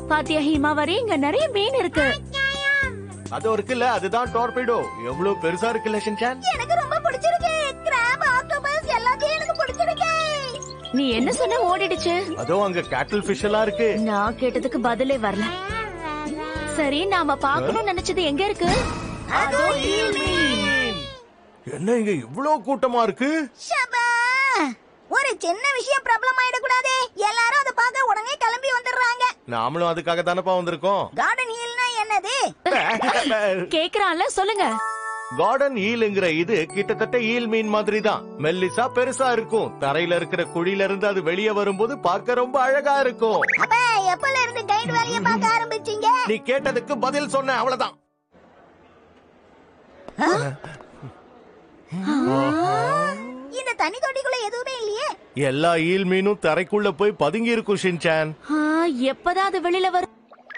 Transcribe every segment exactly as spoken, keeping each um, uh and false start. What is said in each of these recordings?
பாத்தியா ஹிமாவரி, இங்க நிறைய மீன் இருக்கு. அது இருக்குல்ல, அதுதான் டார்பிடோ. எவ்வளவு பெருசா இருக்குல்ல ஷின்சான். எனக்கு ரொம்ப பிடிச்சிருக்கு. கிராப், ஆக்டோபஸ் எல்லாத்தையும் எனக்கு பிடிச்சிருக்கு. நீ என்ன சொன்ன? ஓடிடுச்சு. அதோ அங்க கேட்டில் ஃபிஷ் எல்லாம் இருக்கு. நான் கேட்டதுக்கு பதிலே வரல. சரி, நாம பாக்கணும்னு நினைச்சது எங்க இருக்கு? அதோ ஈல் மீன். என்ன இங்க இவ்வளவு கூட்டமா இருக்கு? ஷபா, ஒரு சின்ன விஷயம் ப்ராப்ளம் ஆயிட கூடாதே. எல்லாரும் அத பார்க்க உடனே கிளம்பி வந்துடுறாங்க. நாமளும் அதுக்காக தானப்பா வந்திருக்கோம். கார்டன் ஈல்னா என்னது? கேக்குறான்ல, சொல்லுங்க. கார்டன் ஈல்ங்கிற இது கிட்டத்தட்ட ஈல் மீன் மாதிரி தான். மெல்லிசா பெருசா இருக்கும். தரையில இருக்கிற குழியில இருந்து அது வெளியே வரும்போது பார்க்க ரொம்ப அழகா இருக்கும். அப்ப எப்பல இருந்து கைட் வேலைய பார்க்க ஆரம்பிச்சீங்க? நீ கேட்டதுக்கு பதில் சொன்ன, அவ்வளவுதான். இந்த தனி தொட்டிக்குள்ள எதுவுமே இல்லையே. எல்லா ஈல் மீனும் தரைக்குள்ள போய் பதுங்கி இருக்கும் ஷின்சான். எப்பதான் அது வெளியில வரும்?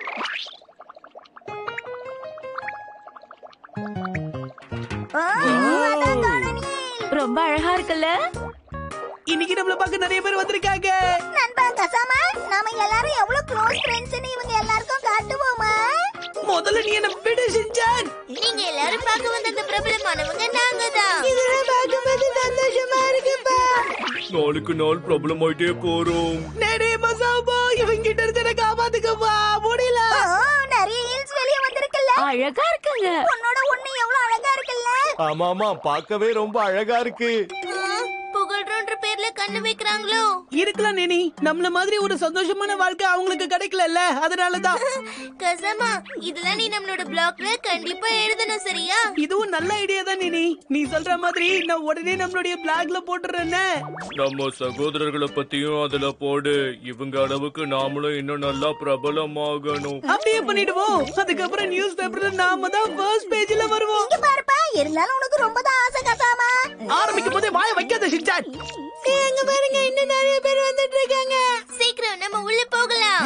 ரொம்ப அழகா இருக்குல்ல. இன்னைக்கு நம்மள பார்க்க நிறைய பேர் வந்திருக்காங்க. நண்பா கசாமா, நாம எல்லாரும் எவ்வளவு க்ளோஸ் ஃப்ரெண்ட்ஸ்னு இவங்க எல்லாருக்கும் காட்டுவோமா? முதல்ல நீ என்ன விடு ஷின்சான். நீங்க எல்லாரும் பார்க்க வந்த அந்த பிரபலமானவங்க நாங்க தான். இதெல்லாம் பார்க்கும்போது சந்தோஷமா இருக்குப்பா. நாளுக்கு நாள் ப்ராப்ளம் ஆயிட்டே போறோம். நேரே மசாபா, இவங்க கிட்ட இருந்து என்ன காப்பாத்துக்கப்பா முடியல. நிறைய ஹில்ஸ் வெளிய வந்திருக்குல்ல. அழகா இருக்குங்க. உன்னோட ஒண்ணு எவ்வளவு அழகா இருக்குல்ல. ஆமா ஆமா, பார்க்கவே ரொம்ப அழகா இருக்கு. புகழ்றோன்ற பேர்ல கண்ணு வைக்கறாங்களோ? இருக்கலாம் நேனி, நம்மள மாதிரி ஒரு சந்தோஷமான வாழ்க்கை அவங்களுக்கு கிடைக்கலல்ல, அதனாலதான். கசமா, இதெல்லாம் நீ நம்மளோட பிளாக்ல கண்டிப்பா எழுதணும், சரியா? இதுவும் நல்ல ஐடியா தான் நேனி. நீ சொல்ற மாதிரி நான் உடனே நம்மளுடைய பிளாக்ல போட்டுறேன்னு. நம்ம சகோதரர்களை பத்தியும் அதுல போடு. இவங்க அளவுக்கு நாமளும் இன்னும் நல்லா பிரபலமாகணும். அப்படியே பண்ணிடுவோம். அதுக்கப்புறம் நியூஸ் பேப்பர்ல நாம தான் ஃபர்ஸ்ட் பேஜ்ல வருவோம். இங்க பாருப்பா, இருந்தாலும் உனக்கு ரொம்ப தான் ஆசை கசாமா. ஆரம்பிக்கும் போதே வாய வைக்காத ஷின்சான். அங்க பாருங்க, இன்னும் நிறைய பேர் வந்துட்டு இருக்காங்க. சீக்கிரம் நம்ம உள்ள போகலாம்.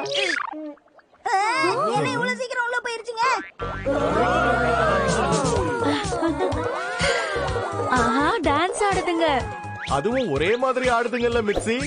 என்ன இவ்வளவு சீக்கிரம் உள்ள போயிருச்சுங்க? ஆஹா, டான்ஸ் ஆடுதுங்க. அதுவும் ஒரே மாதிரி ஆடுதுங்கல்ல மிக்ஸி.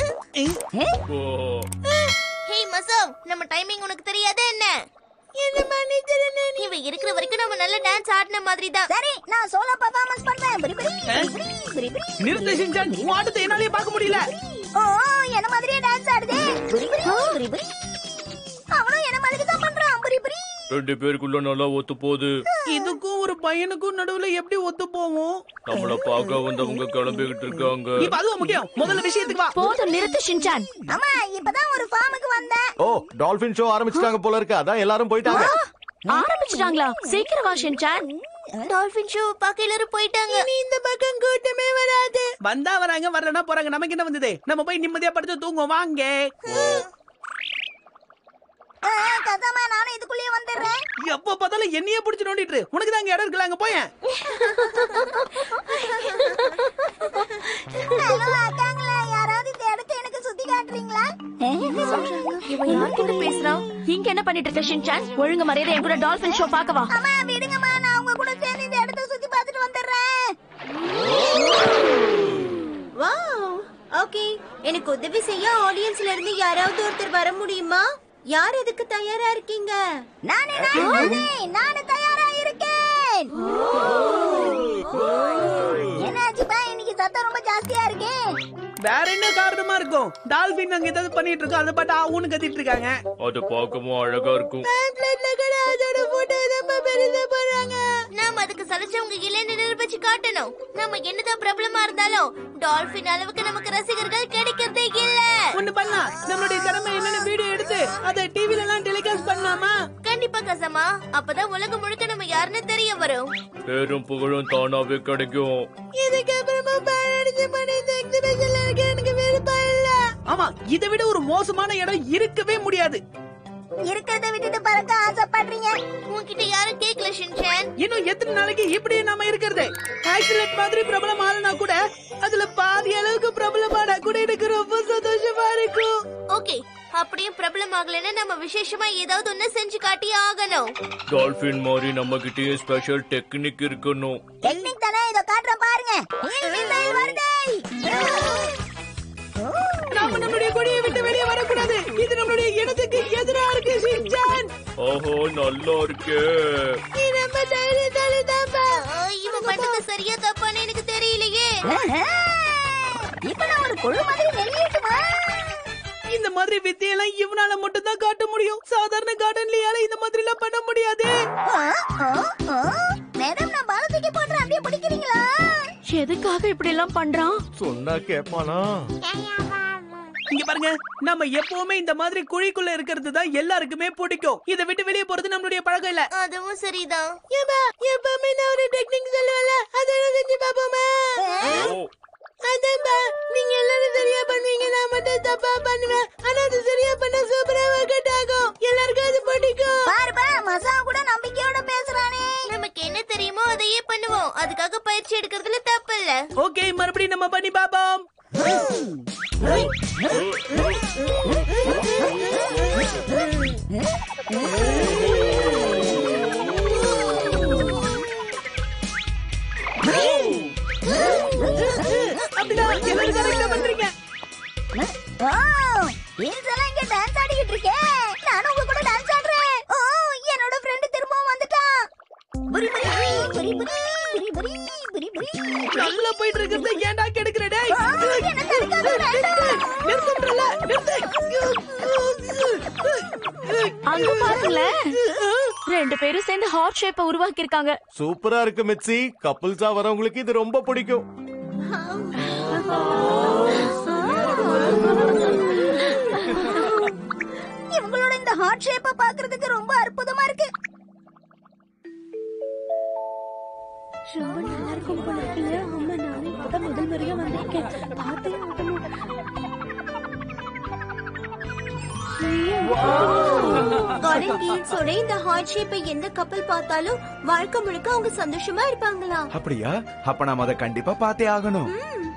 ஹே மசோ, நம்ம டைமிங் உனக்கு தெரியாதே என்ன? என்ன மன்னிச்சிருங்க, நீ இருக்கிற வரைக்கும் நம்ம நல்ல டான்ஸ் ஆடின மாதிரி தான். சரி, நான் சோலோ பெர்ஃபார்மன்ஸ் பண்றேன். பரி பரி பரி பரி. நிறுத்து ஷின்சான், உன் ஆட்டத்தை என்னாலே பார்க்க முடியல. ஓ, என்ன மாதிரியே டான்ஸ் ஆடுதே. பரி பரி பரி பரி. அவனும் என்ன மாதிரி தான் பண்றான். பரி பரி. ரெண்டு பேருக்குள்ள நல்லா ஒத்து போகுது. இதுக்கும் ஒரு பையனுக்கும் நடுவுல எப்படி ஒத்து போவோம்? நம்மள பார்க்க வந்தவங்க கிளம்பிக்கிட்டு இருக்காங்க. இப்ப அதுவும் முக்கியம். முதல்ல விஷயத்துக்கு வா. போதும், நிறுத்து ஷின்சான். அம்மா, இப்பதான் ஒரு ஃபார்முக்கு வந்தேன். ஓ, டால்பின் ஷோ ஆரம்பிச்சிட்டாங்க போல இருக்கு. அதான் எல்லாரும் போயிட்டாங்க. ஆரம்பிச்சிட்டாங்களா? சீக்கிரம் வா ஷின்சான். டால்பின் ஷோ பார்க்க எல்லாரும் போயிட்டாங்க. இனி இந்த பக்கம் கூட்டமே வராது. வந்தா வராங்க, வரலனா போறாங்க. நமக்கு என்ன வந்தது? நம்ம போய் நிம்மதியா படுத்து தூங்குவோம் வாங்க. கசாமா, நானும் இதுக்குள்ளேயே வந்துடுறேன். எப்ப பார்த்தாலும் என்னையே புடிச்சு நோண்டிட்டு. உனக்கு தான் இடம் இருக்குல்ல, அங்க போயேன். ஹலோ அக்காங்களா, யாராவது இந்த இடத்தை எனக்கு சுத்தி காட்டுறீங்களா? இவன் யார்கிட்ட பேசுறான்? இங்க என்ன பண்ணிட்டு இருக்க ஷின்சான்? ஒழுங்கு மரியாதை என் கூட டால்பின் ஷோ பார்க்க வா. அம்மா விடுங்கம்மா, நான் உங்க கூட சேர்ந்து இந்த இடத்தை சுத்தி பார்த்துட்டு வந்துடுறேன். Wow, okay. எனக்கு உதவி செய்ய ஆடியன்ஸ்ல இருந்து யாராவது ஒருத்தர் வர முடியுமா? யார் இதுக்கு தயாரா இருக்கீங்க? நானே நானே நானே தயாரா இருக்கேன். என்னாச்சுப்பா, இன்னைக்கு சத்தம் ரொம்ப ஜாஸ்தியா இருக்கே. வேற என்ன காரணமா இருக்கும்? டால்பின் அங்க ஏதாவது பண்ணிட்டு இருக்கோம், அதை பாட்டு ஆவுன்னு கத்திட்டு இருக்காங்க. அது பார்க்கவும் அழகா இருக்கும். அதோட போட்டோ ரொம்ப பெருசா போறாங்க. நாம அதுக்கு சலிச்சவங்க இல்லைன்னு நிரூபிச்சு காட்டணும். நம்ம என்னதான் பிரபலமா இருந்தாலும் டால்பின் அளவுக்கு நமக்கு ரசிகர்கள் கிடைக்கிறதே இல்ல. ஒண்ணு பண்ணா, நம்மளுடைய திறமை என்னன்னு வீடியோ எடுத்து அதை டிவில எல்லாம் டெலிகாஸ்ட் பண்ணலாமா? கண்டிப்பா கசமா, அப்பதான் உலகம் முழுக்க நம்ம யாருன்னு தெரிய வரும். பேரும் புகழும் தானாவே கிடைக்கும். இதுக்கு அப்புறமா பாரடிச்சு பண்ணி எக்ஸிபிஷன்ல இருக்க எனக்கு வெறுப்பா இல்ல. ஆமா, இதை விட ஒரு மோசமான இடம் இருக்கவே முடியாது. இருக்கிறத விட்டுட்டு பறக்க ஆசைப்படுறீங்க. உன்கிட்ட யாரும் கேட்கல ஷின்சான். இன்னும் எத்தனை நாளைக்கு இப்படியே நாம இருக்கிறது? ஆக்சிடென்ட் மாதிரி பிரபலம் ஆனா கூட அதுல பாதி அளவுக்கு பிரபலமானா கூட எனக்கு ரொம்ப சந்தோஷமா இருக்கும். ஓகே, அப்படியே பிரபலம் ஆகலன்னா நம்ம விசேஷமா ஏதாவது ஒண்ணு செஞ்சு காட்டி ஆகணும். டால்பின் மாதிரி நம்ம கிட்டயே ஸ்பெஷல் டெக்னிக் இருக்கணும். டெக்னிக் தானே, இத காட்றேன் பாருங்க. நாம நம்மளுடைய கொடியை விட்டு வெளியே வரக்கூடாது. இது நம்மளுடைய இடத்துக்கு எதிரா ஓஹோ நல்லா இருக்கே. நீ ரொம்ப தைரியசாலி தான்ப்பா. இவன் பண்றது சரியா தப்பான்னு எனக்கு தெரியலையே. இப்ப நான் ஒரு குழு மாதிரி நெல்லிட்டுமா? இந்த மாதிரி வித்தியெல்லாம் இவனால மட்டும் தான் காட்ட முடியும். சாதாரண கார்டன்லயால இந்த மாதிரி எல்லாம் பண்ண முடியாது. மேடம் நான் பாலத்துக்கு போடுறேன், அப்படியே பிடிக்கிறீங்களா? எதுக்காக இப்படி எல்லாம் பண்றான்? சொன்னா கேப்பானா? இங்க பாருங்க, நம்ம எப்பவுமே இந்த மாதிரி குழிக்குள்ள இருக்கிறது தான் எல்லாருக்குமே பிடிக்கும். இதை விட்டு வெளியே போறது நம்மளுடைய பழக்கம் இல்ல. அதுவும் சரிதான். எப்பவுமே நான் ஒரு டெக்னிக் சொல்லுவேன்ல, அதெல்லாம் செஞ்சு பாப்போமா? அதான்பா, நீங்க எல்லாரும் சரியா பண்ணுவீங்க, நான் மட்டும் தப்பா பண்ணுவேன். ஆனா அது சரியா பண்ண சூப்பரா ஒர்க் ஆகும். எல்லாருக்கும் அது பிடிக்கும். பாருப்பா, மசா கூட நம்பிக்கையோட பேசுறானே. நமக்கு என்ன தெரியுமோ அதையே பண்ணுவோம். அதுக்காக பயிற்சி எடுக்கிறதுல தப்பு இல்ல. ஓகே, மறுபடியும் நம்ம பண்ணி பாப்போம். அப்படிதான் எல்லாரும் கரெக்டா பண்றீங்க. இதெல்லாம் இங்க டான்ஸ் ஆடிக்கிட்டு இருக்கேன். நானும் உங்க கூட டான்ஸ் ஆடுறேன். ஓ, என்னோட ஃப்ரெண்ட் திரும்பவும் வந்துட்டான். புரி புரி புரி புரி புரி புரி புரி. நல்லா போயிட்டு இருக்கிறது ஏன்டா கெடுக்குற டேய்? என்ன தடுக்காத வேண்டாம். நிறுத்துறல, நிறுத்து. அங்க பாருங்களேன், ரெண்டு பேரும் சேர்ந்து ஹார்ட் ஷேப்பை உருவாக்கி இருக்காங்க. சூப்பரா இருக்கு மிட்சி. கப்புள்ஸா வரவங்களுக்கு இது ரொம்ப பிடிக்கும். இவங்களோட இந்த ஹார்ட் ஷேப்பை பார்க்கிறதுக்கு ரொம்ப அற்புதமா இருக்கு. ரொம்ப நல்லா இருக்கும் போல இருக்கீங்க. அம்மா நானே இப்பதான் முதல் முறையா வந்திருக்கேன். பார்த்தே ஆகணும். கார்டன் கீல்ஸோட இந்த ஹார்ட் ஷேப்பை எந்த கப்பல் பார்த்தாலும் வாழ்க்கை முழுக்க அவங்க சந்தோஷமா இருப்பாங்களா? அப்படியா? அப்ப நாம அதை கண்டிப்பா பார்த்தே ஆகணும்.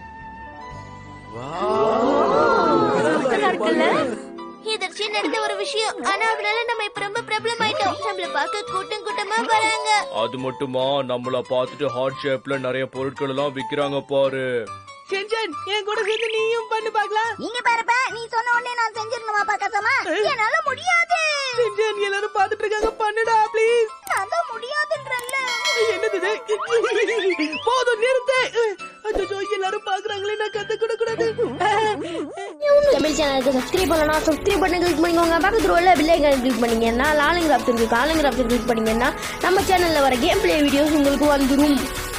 எதிர்ச்சி நடந்த ஒரு விஷயம். ஆனா அதனால நம்ம இப்ப ரொம்ப பிரபலம் ஆயிட்டோம். நம்மள பார்க்க கூட்டம் கூட்டமா வராங்க. அது மட்டுமா, நம்மள பார்த்துட்டு ஹார்ட் ஷேப்ல நிறைய பொருட்கள் எல்லாம் விக்கிறாங்க பாரு. செஞ்சன், என் கூட சேர்ந்து நீயும் பண்ணு பார்க்கலாம். நீங்க பாருப்பா, நீ சொன்ன உடனே நான் செஞ்சிரணுமா பாக்கசமா? என்னால முடியாது. செஞ்சன், எல்லாரும் பார்த்துட்டு இருக்காங்க, பண்ணுடா ப்ளீஸ். நான் தான் முடியாதுன்றல்ல. என்னது இது? போதும், நிறுத்து. அச்சோ, எல்லாரும் பாக்குறாங்களே, நான் கத்த கூட கூடாது. தமிழ் சேனலுக்கு சப்ஸ்கிரைப் பண்ணலாம். சப்ஸ்கிரைப் பண்ணி கிளிக் பண்ணிக்கோங்க. பக்கத்துல உள்ள பெல் ஐகான் கிளிக் பண்ணீங்கன்னா லாலிங் கிராஃப்ட் இருக்கு. லாலிங் கிராஃப்ட் கிளிக் பண்ணீங்கன்னா நம்ம சேனல்ல வர கேம் பிளே வீடியோஸ் உங்களுக்கு வந்துரும்.